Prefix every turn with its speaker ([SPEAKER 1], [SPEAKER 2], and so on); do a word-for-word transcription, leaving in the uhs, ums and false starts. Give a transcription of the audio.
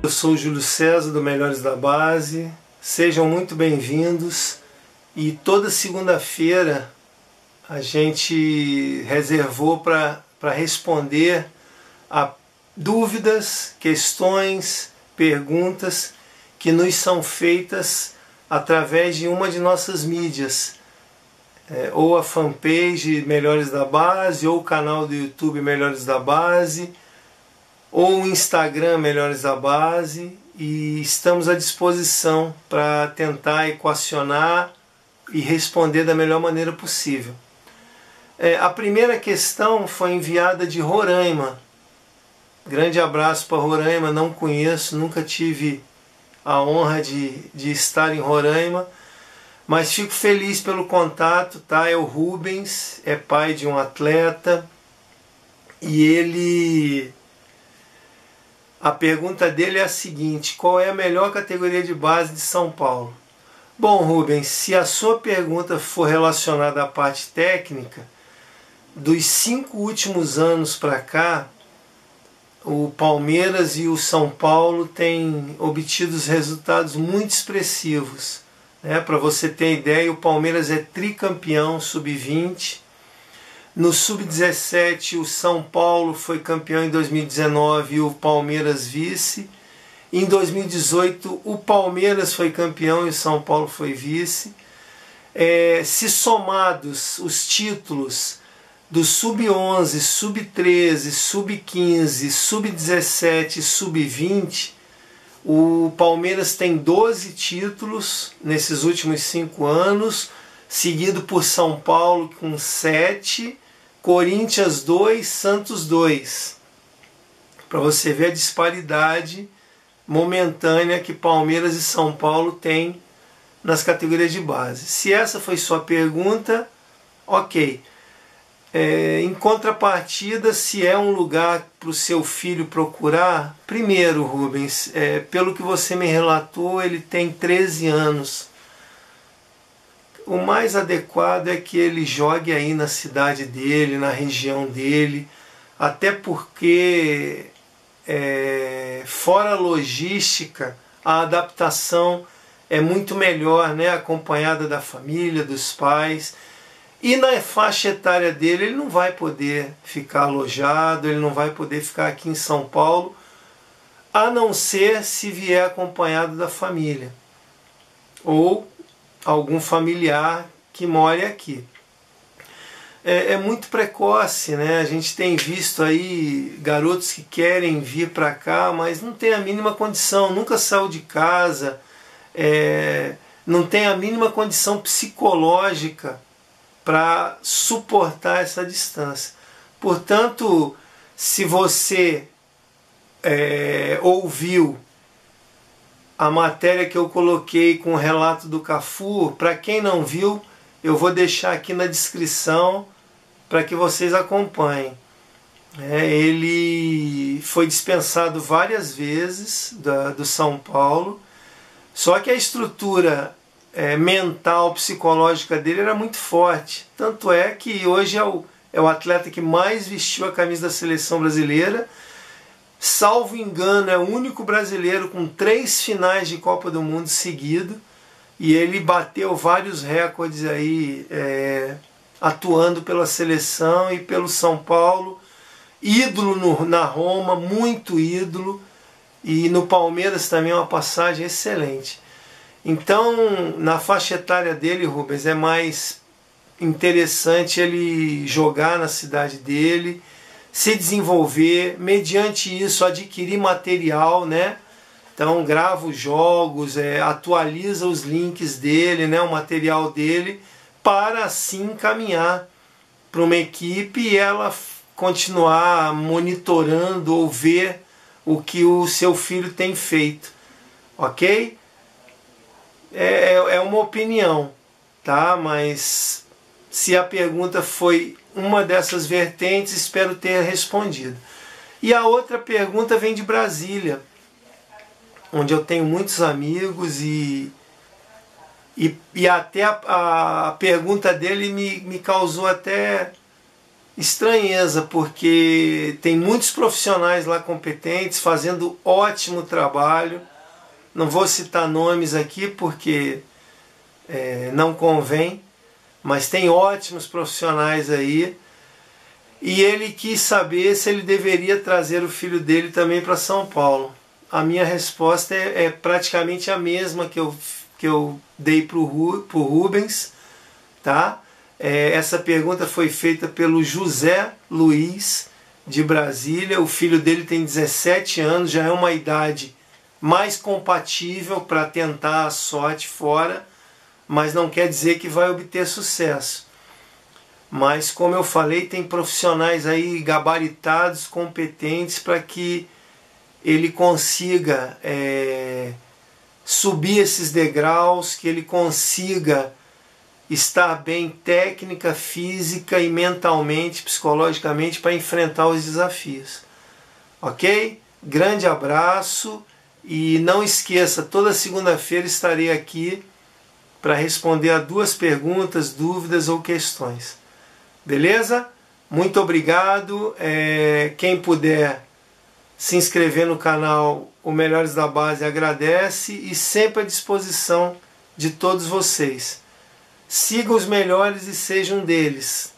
[SPEAKER 1] Eu sou o Júlio César do Melhores da Base, sejam muito bem-vindos e toda segunda-feira a gente reservou para para responder a dúvidas, questões, perguntas que nos são feitas através de uma de nossas mídias, é, ou a fanpage Melhores da Base, ou o canal do YouTube Melhores da Base, ou o Instagram Melhores da Base, e estamos à disposição para tentar equacionar e responder da melhor maneira possível. É, a primeira questão foi enviada de Roraima. Grande abraço para Roraima, não conheço, nunca tive a honra de, de estar em Roraima, mas fico feliz pelo contato, tá? É o Rubens, é pai de um atleta, e ele... A pergunta dele é a seguinte: qual é a melhor categoria de base de São Paulo? Bom, Rubens, se a sua pergunta for relacionada à parte técnica, dos cinco últimos anos para cá, o Palmeiras e o São Paulo têm obtido resultados muito expressivos. Né? Para você ter ideia, o Palmeiras é tricampeão sub vinte. No sub dezessete, o São Paulo foi campeão em dois mil e dezenove e o Palmeiras vice. Em dois mil e dezoito, o Palmeiras foi campeão e o São Paulo foi vice. É, se somados os títulos do sub onze, sub treze, sub quinze, sub dezessete e sub vinte, o Palmeiras tem doze títulos nesses últimos cinco anos, seguido por São Paulo com sete, Corinthians dois, Santos dois. Para você ver a disparidade momentânea que Palmeiras e São Paulo têm nas categorias de base. Se essa foi sua pergunta, ok. É, em contrapartida, se é um lugar para o seu filho procurar, primeiro, Rubens, é, pelo que você me relatou, ele tem treze anos. O mais adequado é que ele jogue aí na cidade dele, na região dele, até porque, é, fora a logística, a adaptação é muito melhor, né, acompanhada da família, dos pais. E na faixa etária dele, ele não vai poder ficar alojado, ele não vai poder ficar aqui em São Paulo, a não ser se vier acompanhado da família, ou algum familiar que more aqui. É, é muito precoce, né? A gente tem visto aí garotos que querem vir para cá, mas não tem a mínima condição, nunca saiu de casa, é, não tem a mínima condição psicológica para suportar essa distância. Portanto, se você é, ouviu a matéria que eu coloquei com o relato do Cafu, para quem não viu, eu vou deixar aqui na descrição para que vocês acompanhem. É, ele foi dispensado várias vezes da, do São Paulo, só que a estrutura É, mental, psicológica dele era muito forte. Tanto é que hoje é o, é o atleta que mais vestiu a camisa da seleção brasileira. Salvo engano, é o único brasileiro com três finais de Copa do Mundo seguido. E ele bateu vários recordes aí, é, atuando pela seleção e pelo São Paulo. Ídolo no, na Roma, muito ídolo. E no Palmeiras também é uma passagem excelente. Então, na faixa etária dele, Rubens, é mais interessante ele jogar na cidade dele, se desenvolver, mediante isso adquirir material, né? Então grava os jogos, é, atualiza os links dele, né? O material dele, para assim caminhar para uma equipe e ela continuar monitorando ou ver o que o seu filho tem feito, ok? É, é uma opinião, tá? Mas se a pergunta foi uma dessas vertentes, espero ter respondido. E a outra pergunta vem de Brasília, onde eu tenho muitos amigos e, e, e até a, a pergunta dele me, me causou até estranheza, porque tem muitos profissionais lá competentes fazendo ótimo trabalho. Não vou citar nomes aqui porque é, não convém, mas tem ótimos profissionais aí. E ele quis saber se ele deveria trazer o filho dele também para São Paulo. A minha resposta é, é praticamente a mesma que eu, que eu dei para o Rubens, tá? É, essa pergunta foi feita pelo José Luiz, de Brasília. O filho dele tem dezessete anos, já é uma idade mais compatível para tentar a sorte fora, mas não quer dizer que vai obter sucesso. Mas, como eu falei, tem profissionais aí gabaritados, competentes, para que ele consiga é, subir esses degraus, que ele consiga estar bem técnica, física e mentalmente, psicologicamente, para enfrentar os desafios. Ok? Grande abraço e não esqueça, toda segunda-feira estarei aqui para responder a duas perguntas, dúvidas ou questões. Beleza? Muito obrigado. É, quem puder se inscrever no canal O Melhores da Base agradece e sempre à disposição de todos vocês. Siga os melhores e seja um deles.